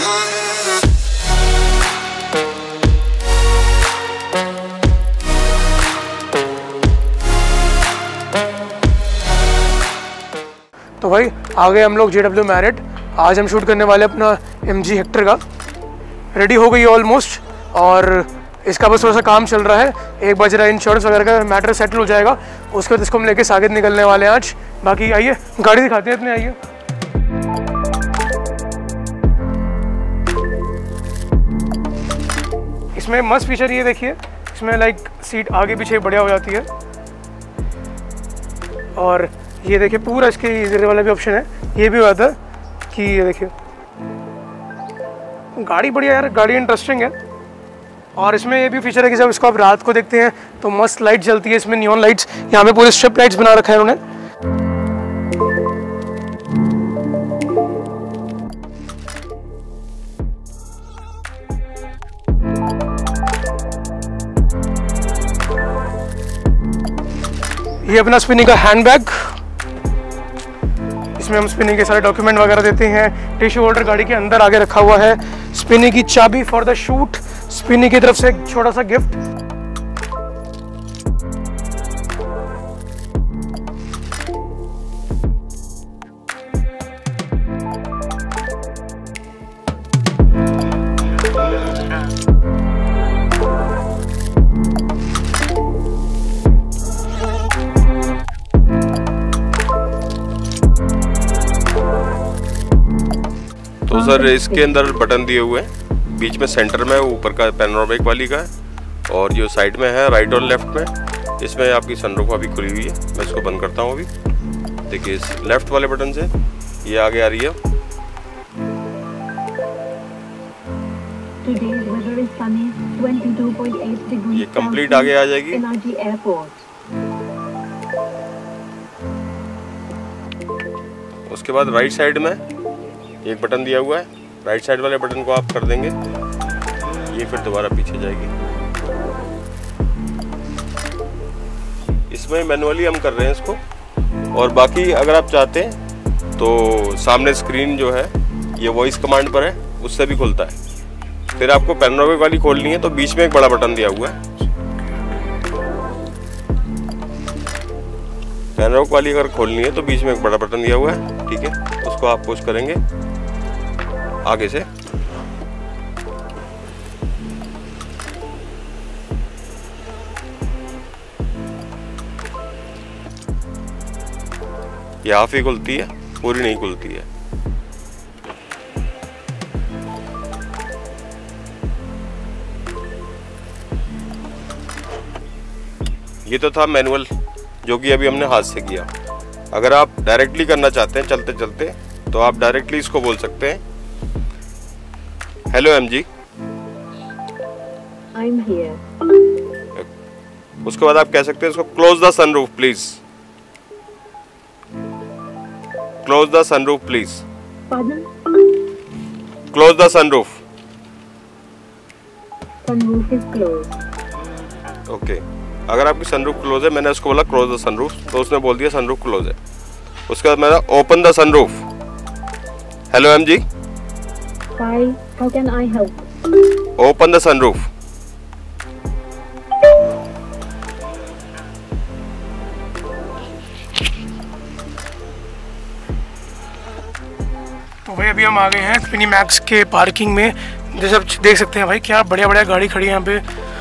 तो भाई आ गए हम लोग JW मैरिट। आज हम शूट करने वाले अपना MG हेक्टर का। रेडी हो गई ऑलमोस्ट और इसका बस थोड़ा सा काम चल रहा है। एक बार जरा इंश्योरेंस वगैरह का मैटर सेटल हो जाएगा, उसके बाद इसको हम लेके सागिद निकलने वाले हैं आज। बाकी आइए गाड़ी दिखाते हैं इतने, आइए। इसमें मस्त फीचर ये देखिए, इसमें लाइक सीट आगे पीछे बढ़िया हो जाती है। और ये देखिए पूरा इसके इधर वाला भी ऑप्शन है, ये भी हुआ था कि ये देखिए गाड़ी बढ़िया यार, गाड़ी इंटरेस्टिंग है। और इसमें ये भी फीचर है कि जब इसको आप रात को देखते हैं तो मस्त लाइट जलती है इसमें, नियॉन लाइट्स। यहाँ पे पूरे स्ट्रिप लाइट्स बना रखा है उन्होंने। ये अपना स्पिनिंग का हैंडबैग, इसमें हम स्पिनिंग के सारे डॉक्यूमेंट वगैरह देते हैं। टिश्यू होल्डर गाड़ी के अंदर आगे रखा हुआ है। स्पिनिंग की चाबी फॉर द शूट, स्पिनिंग की तरफ से एक छोटा सा गिफ्ट। तो सर इसके अंदर बटन दिए हुए हैं, बीच में सेंटर में ऊपर का पैनोरामिक वाली का है और जो साइड में है राइट और लेफ्ट में, इसमें आपकी सनरूफ अभी खुली हुई है। मैं इसको बंद करता हूँ अभी। देखिए इस लेफ्ट वाले बटन से ये आगे आ रही है। ये कंप्लीट आगे आ जाएगी। उसके बाद राइट साइड में एक बटन दिया हुआ है, राइट साइड वाले बटन को आप कर देंगे, ये फिर दोबारा पीछे जाएगी। इसमें मैनुअली हम कर रहे हैं इसको। और बाकी अगर आप चाहते हैं तो सामने स्क्रीन जो है ये वॉइस कमांड पर है, उससे भी खुलता है। फिर आपको पैनोरामिक वाली खोलनी है तो बीच में एक बड़ा बटन दिया हुआ है। पैनोरामिक वाली अगर खोलनी है तो बीच में एक बड़ा बटन दिया हुआ है, ठीक है। उसको आप पुश करेंगे आगे से। ये हाफ ही खुलती है, पूरी नहीं खुलती है। ये तो था मैनुअल, जो कि अभी हमने हाथ से किया। अगर आप डायरेक्टली करना चाहते हैं चलते चलते, तो आप डायरेक्टली इसको बोल सकते हैं, हेलो MG, I'm here. उसके बाद आप कह सकते हैं इसको close the sunroof please, close the sunroof please, close the sunroof, sunroof is close. Okay, अगर आपकी सनरूफ क्लोज है, मैंने उसको बोला क्लोज द सनरूफ, तो उसने बोल दिया सनरूफ क्लोज है। उसके बाद मैंने open the sunroof, hello MG, Hi, how can I help? Open the sunroof. तो भाई अभी हम आ गए हैं मिनी मैक्स के पार्किंग में। जैसे आप देख सकते हैं भाई क्या बढ़िया बढ़िया गाड़ी खड़ी है यहाँ पे।